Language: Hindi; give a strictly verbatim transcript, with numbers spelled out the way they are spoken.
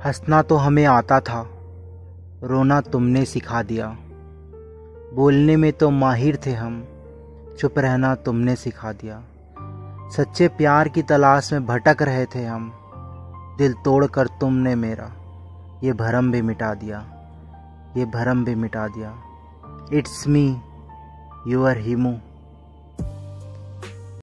हंसना तो हमें आता था, रोना तुमने सिखा दिया। बोलने में तो माहिर थे हम, चुप रहना तुमने सिखा दिया। सच्चे प्यार की तलाश में भटक रहे थे हम, दिल तोड़कर तुमने मेरा ये भरम भी मिटा दिया, ये भरम भी मिटा दिया। It's me your Hemu.